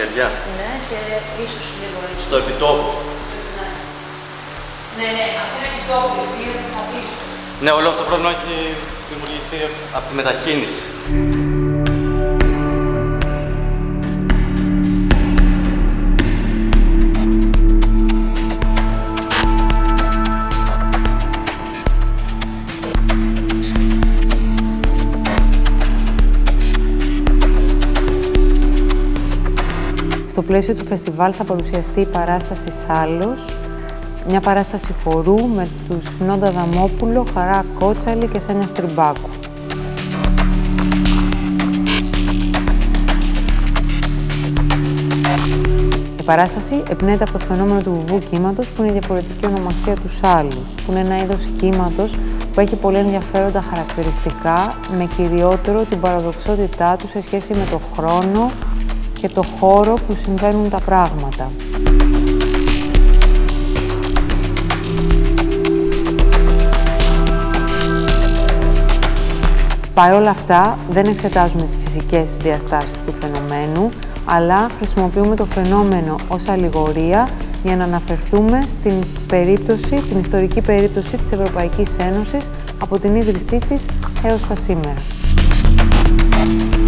μεριά. Ναι, και ίσως λίγο έτσι. Στο επιτόπου. Ναι, ας είναι επιτόπου, λίγο θα πίσω. Ναι, όλο αυτό το πρόβλημα έχει δημιουργηθεί από τη μετακίνηση. Στο πλαίσιο του φεστιβάλ θα παρουσιαστεί η παράσταση Σάλος, μια παράσταση χορού με τους Νόντα Δαμόπουλο, Χαρά Κότσαλη και Σάνια Στριμπάκου. Η παράσταση εμπνέεται από το φαινόμενο του βουβού κύματος, που είναι η διαφορετική ονομασία του Σάλου, που είναι ένα είδος κύματος που έχει πολύ ενδιαφέροντα χαρακτηριστικά, με κυριότερο την παραδοξότητά του σε σχέση με το χρόνο και το χώρο που συμβαίνουν τα πράγματα. Παρ' όλα αυτά, δεν εξετάζουμε τις φυσικές διαστάσεις του φαινομένου, αλλά χρησιμοποιούμε το φαινόμενο ως αλληγορία για να αναφερθούμε στην ιστορική περίπτωση της Ευρωπαϊκής Ένωσης από την ίδρυσή της έως τα σήμερα.